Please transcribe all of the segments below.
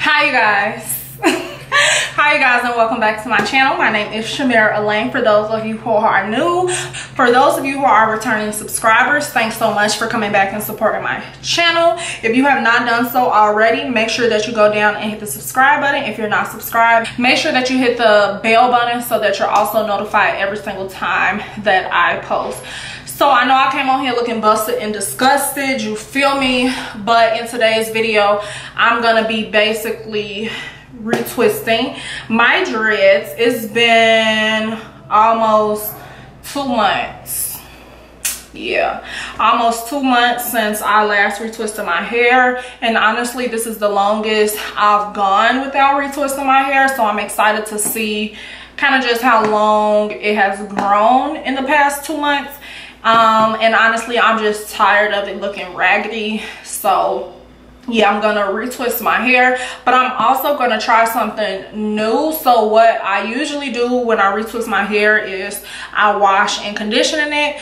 Hi you guys. Hi you guys, and welcome back to my channel. My name is Shamira Elaine. For those of you who are new, for those of you who are returning subscribers, thanks so much for coming back and supporting my channel. If you have not done so already, make sure that you go down and hit the subscribe button. If you're not subscribed, make sure that you hit the bell button so that you're also notified every single time that I post. So I know I came on here looking busted and disgusted, you feel me? But in today's video, I'm gonna be basically retwisting my dreads. It's been almost 2 months. Yeah, almost 2 months since I last retwisted my hair. And honestly, this is the longest I've gone without retwisting my hair. So I'm excited to see kind of just how long it has grown in the past 2 months. And honestly, I'm just tired of it looking raggedy. So yeah, I'm gonna retwist my hair, but I'm also gonna try something new. So what I usually do when I retwist my hair is I wash and condition it.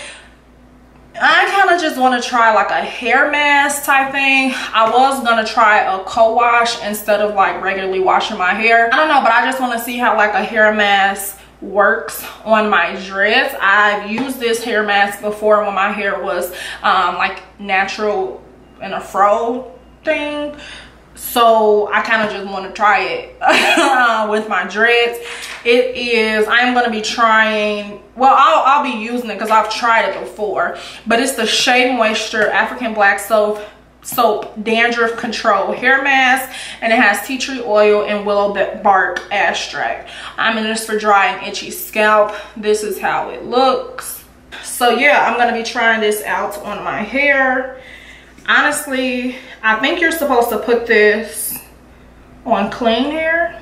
I kind of just want to try like a hair mask type thing. I was gonna try a co-wash instead of like regularly washing my hair. I don't know, but I just want to see how like a hair mask works on my dreads. I've used this hair mask before when my hair was like natural in a fro thing, so I kind of just want to try it with my dreads. It is, I am going to be trying, well, I'll be using it because I've tried it before, but it's the Shea Moisture African Black Soap Dandruff Control Hair Mask, and it has tea tree oil and willow bark extract. I'm in this for dry and itchy scalp. This is how it looks. So yeah, I'm gonna be trying this out on my hair. Honestly, I think you're supposed to put this on clean hair.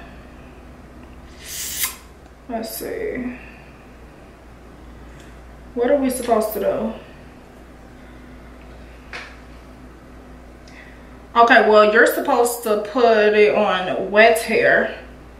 Let's see, what are we supposed to do? Okay, well, you're supposed to put it on wet hair,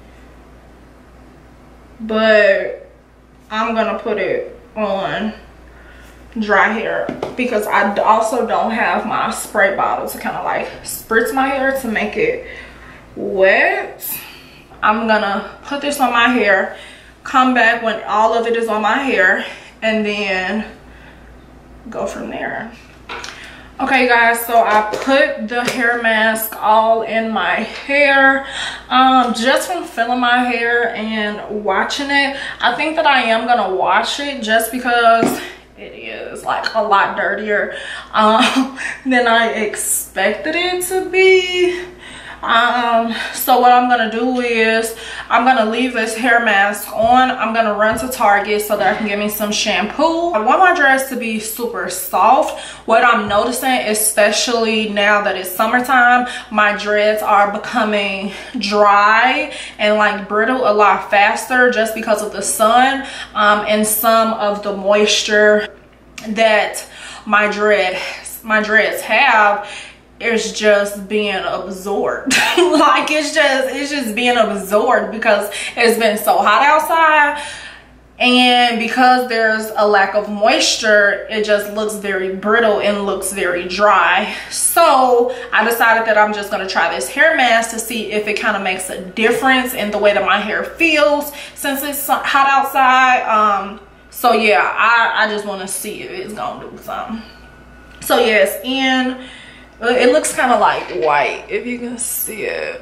but I'm gonna put it on dry hair because I also don't have my spray bottle to kind of like spritz my hair to make it wet. I'm gonna put this on my hair, come back when all of it is on my hair, and then go from there. Okay guys, so I put the hair mask all in my hair. Just from feeling my hair and watching it, I think that I am gonna wash it just because it is like a lot dirtier than I expected it to be. So what I'm gonna do is I'm gonna leave this hair mask on. I'm gonna run to Target so that I can get me some shampoo. I want my dreads to be super soft. What I'm noticing, especially now that it's summertime, my dreads are becoming dry and like brittle a lot faster just because of the sun and some of the moisture that my dreads have is just being absorbed. Like it's just being absorbed because it's been so hot outside, and because there's a lack of moisture, it just looks very brittle and looks very dry. So I decided that I'm just going to try this hair mask to see if it kind of makes a difference in the way that my hair feels since it's hot outside. So yeah, I just want to see if it's gonna do something. So yeah, it's in. It looks kind of like white, if you can see it.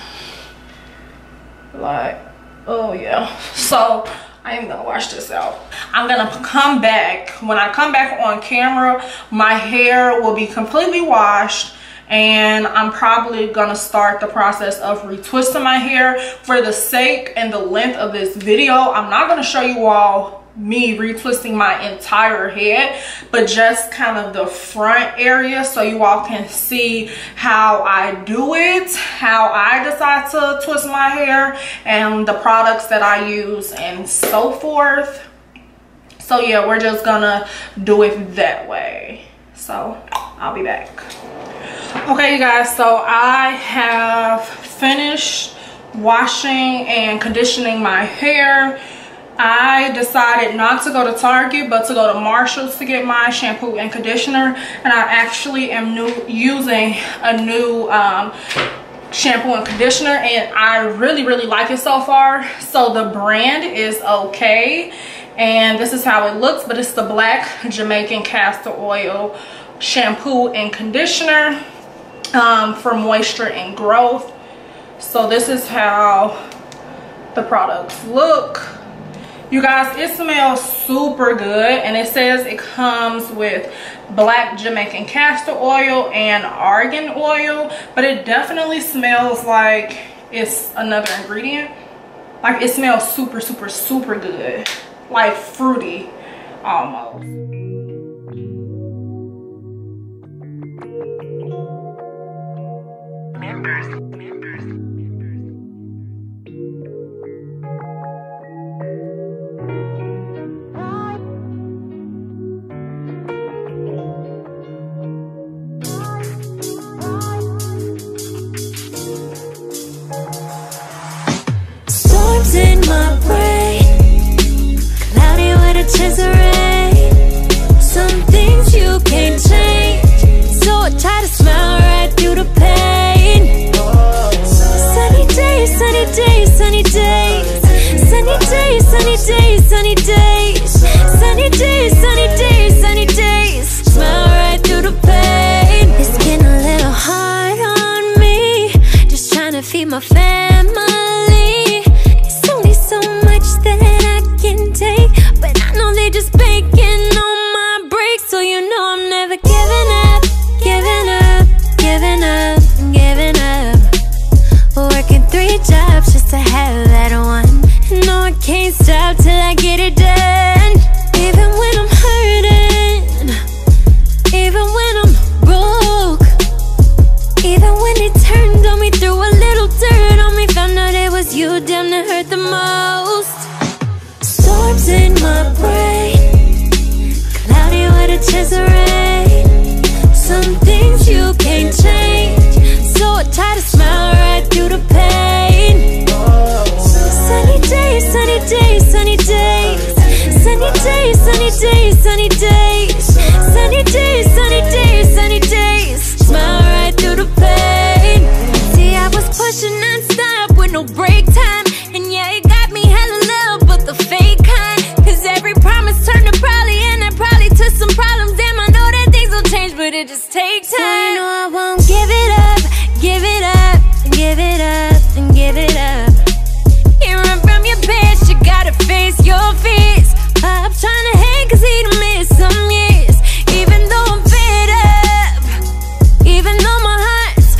Like, oh yeah. So I am gonna wash this out. I'm gonna come back. When I come back on camera, my hair will be completely washed, and I'm probably gonna start the process of retwisting my hair. For the sake and the length of this video, I'm not gonna show you all me retwisting my entire head, but just kind of the front area so you all can see how I do it, how I decide to twist my hair, and the products that I use and so forth. So yeah, we're just gonna do it that way. So I'll be back. Okay you guys, so I have finished washing and conditioning my hair. I decided not to go to Target but to go to Marshall's to get my shampoo and conditioner, and I actually am using a new shampoo and conditioner, and I really like it so far. So the brand is okay, and this is how it looks, but it's the Black Jamaican Castor Oil shampoo and conditioner for moisture and growth. So this is how the products look. You guys, it smells super good, and it says it comes with Black Jamaican Castor Oil and argan oil, but it definitely smells like it's another ingredient. Like, it smells super good, like fruity almost. In my brain, cloudy with a chance of rain. Some things you can't change, so I try to smile right through the pain. Sunny days, sunny days, sunny days. Sunny days, sunny days, sunny days. Sunny days, sunny days, sunny days. Smile right through the pain. It's getting a little hard on me, just trying to feed my family. So much that I can take, but I know they just banking on my break. So you know I'm never giving up, giving up, giving up, giving up. Working 3 jobs just to have that one. No, I can't stop till I get it done. Even when I'm hurting, even when I'm broke, even when they turned on me, threw a little dirt on me, found out it was you, damn, that hurt the most. Storms in my brain, cloudy with a chance of rain. Some things you can't change, so I try to smile right through the pain. Sunny days, sunny days, sunny days. Sunny days, sunny days, sunny days. Sunny days, sunny days, sunny days. Smile right through the pain. See, I was pushing non-stop with no break time, and yeah, it got me hella love, but the fake kind. Cause every promise turned to probably, and I probably took some problems. Damn, I know that things will change, but it just takes time. So you know I won't give it up, give it up, give it up, and give it up. You run from your past, you gotta face your fears. I'm trying to hang cause he done missed some years. Even though I'm fed up, even though my heart's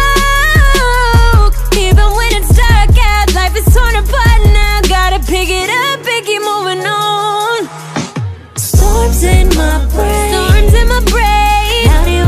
broke, even when it's dark out, life is torn apart now. Gotta pick it up and keep moving on. Storms in my brain, storms in my brain.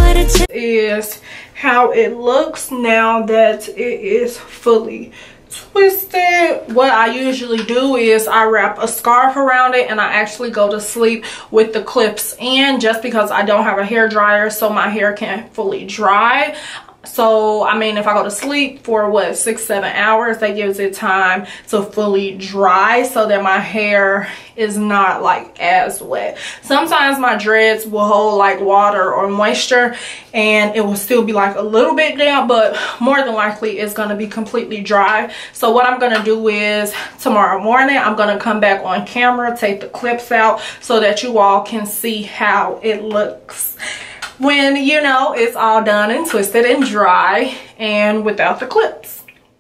Is how it looks now that it is fully twisted. What I usually do is I wrap a scarf around it, and I actually go to sleep with the clips in, just because I don't have a hair dryer so my hair can't fully dry. So I mean, if I go to sleep for what, 6-7 hours, that gives it time to fully dry so that my hair is not like as wet. Sometimes my dreads will hold like water or moisture and it will still be like a little bit damp, but more than likely it's going to be completely dry. So what I'm going to do is tomorrow morning I'm going to come back on camera, take the clips out so that you all can see how it looks when, you know, it's all done and twisted and dry and without the clips.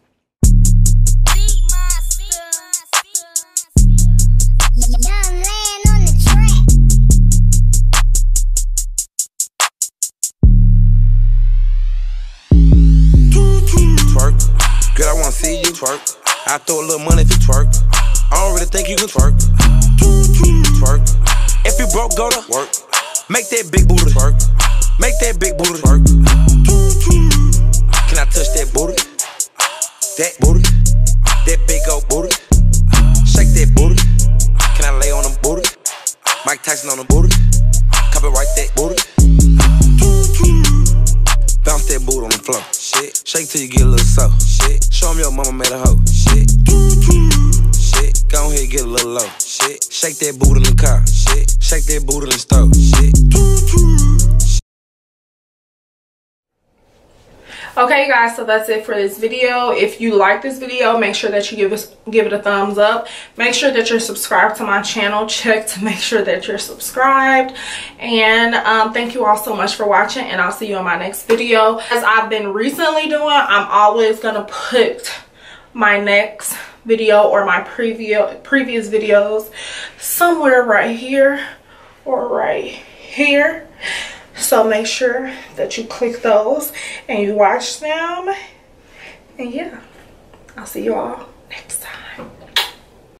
Twerk, girl, I wanna see you twerk. I throw a little money if you twerk. I don't really think you can twerk. Twerk. If you broke, go to work. Make that big booty twerk. Make that big booty twerk. Can I touch that booty? That booty. That big old booty. Shake that booty. Can I lay on them booty? Mike Tyson on the booty. Copyright that booty. Bounce that booty on the floor. Shit. Shake till you get a little soft. Shit. Show 'em your mama made a hoe. Shit. Shit. Go ahead, get a little low. Shit. Shake that booty in the car. Shit. Shake that booty in the stove. Shit. Okay, you guys, so that's it for this video. If you like this video, make sure that you give it a thumbs up. Make sure that you're subscribed to my channel. Check to make sure that you're subscribed. And thank you all so much for watching, and I'll see you in my next video. As I've been recently doing, I'm always gonna put my next video or my previous videos somewhere right here or right here. So make sure that you click those and you watch them. And yeah, I'll see you all next time.